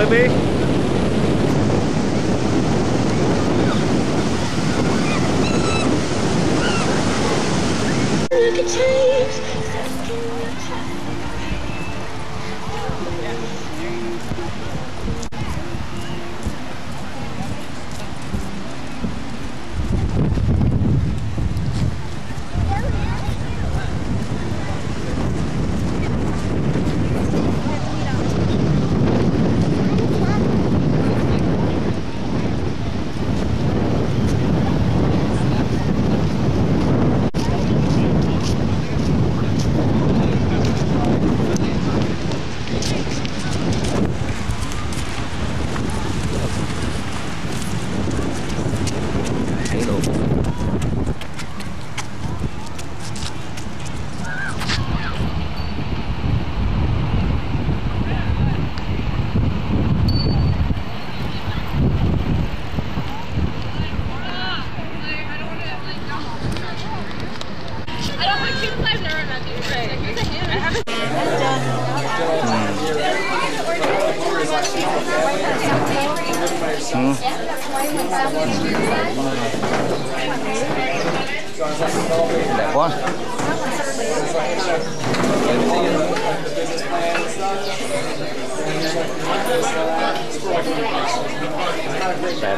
baby. Look at change. Đẹp quá. Đẹp.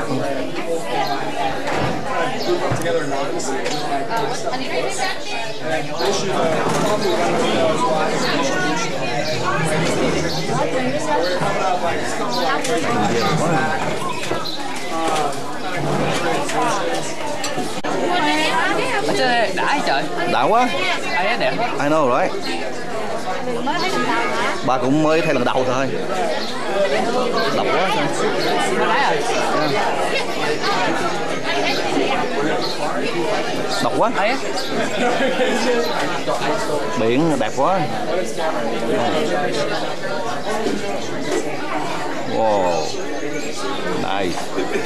Ở trên đây đã trời. Đã quá. Ai đẹp. I know right. Bà cũng mới thấy lần đầu thôi. Độc quá sao? Độc quá. Biển đẹp quá. Wow. Nice.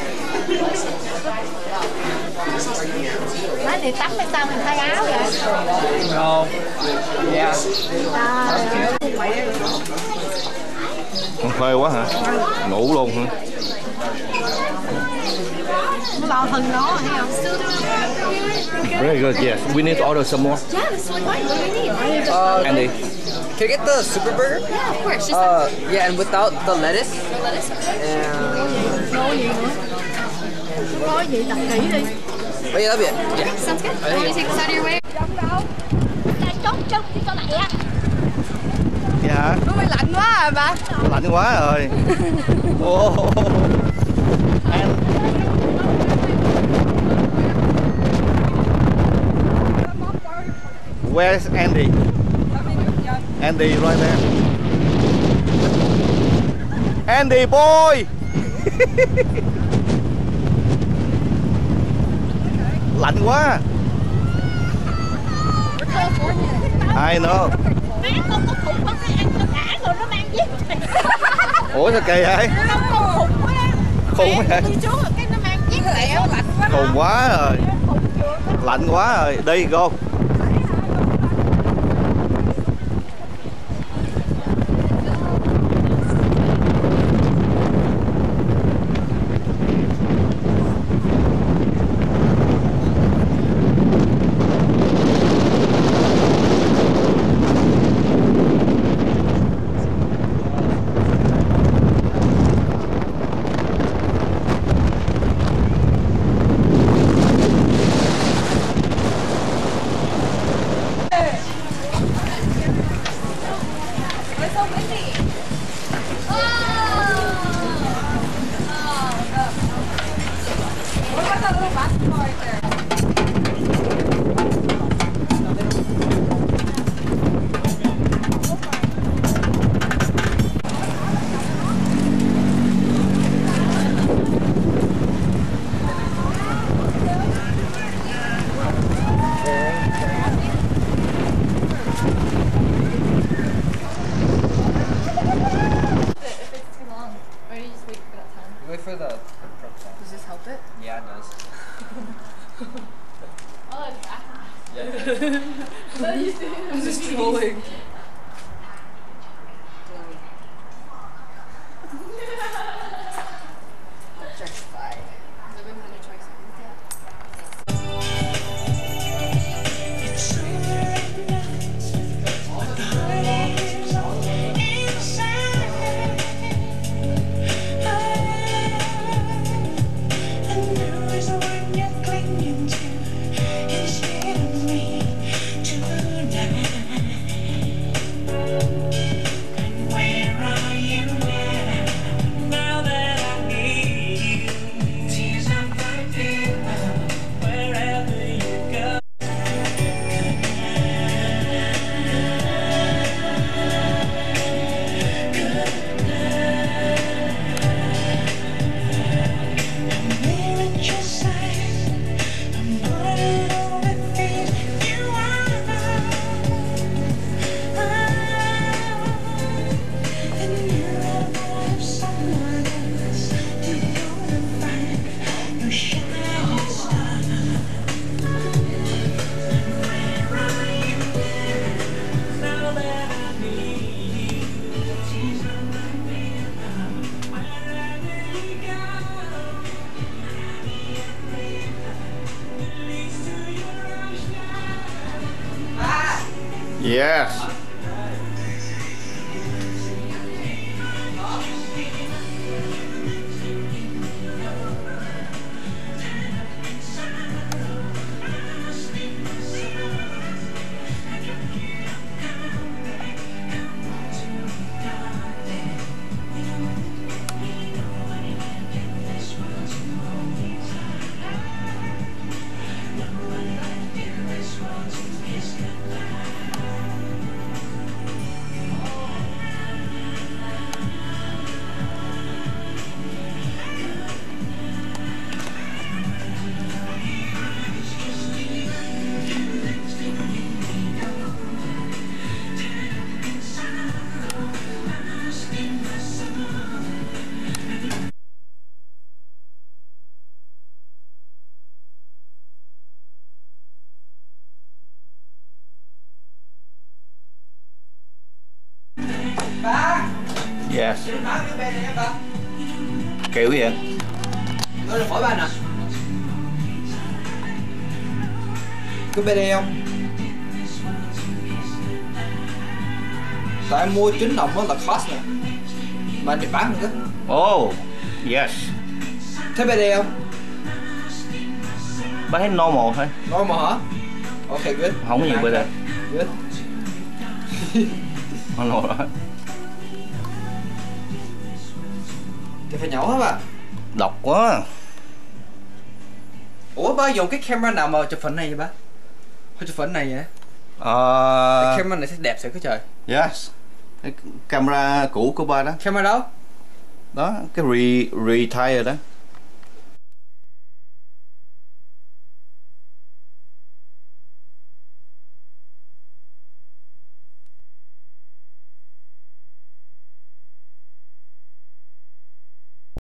Nói thì tắm hay sao mình thay áo vậy? No. Yeah. Con phê quá hả? Ngủ luôn hả? Nó lo thân nó rồi thấy không? Very good, yes. We need to order some more. Yeah, this one. What do you need? Andy. Can I get the super burger? Yeah, of course. Yeah, and without the lettuce. No lettuce. And Có gì nữa? Có gì đặt kỹ đi. oh yeah, that'd be it. Yeah. Sounds good. Want me to take this out of your way? Trống đi cho lẹ. Dạ. Nó mới lạnh quá à bà. Lạnh quá rồi. Oh. And where's Andy? Andy right there. Andy boy. Lạnh quá. I know. Ủa sao kỳ vậy? Khùng vậy? Khùng quá rồi. Lạnh quá rồi. Đi go. Yes. Ba. Yes. Má cái bên này nha ba. Kiểu vậy. Nó là khỏi ba nè. Cái bên đây không? Tại em mua trứng đồng đó là cost nè. Mà anh để bán được đó. Oh, yes. Thế bên đây không? Bán hết normal thôi. Normal hả? Ok, good. Không có nhiều bên đây. Good. Normal đó. Thì phải nhỏ hả ba? Độc quá. Ủa ba dùng cái camera nào mà chụp hình này vậy ba? Thôi chụp hình này vậy? Cái camera này sẽ đẹp sẽ cái trời. Yes. Cái camera cũ của ba đó. Camera đâu? Đó, cái retire đó.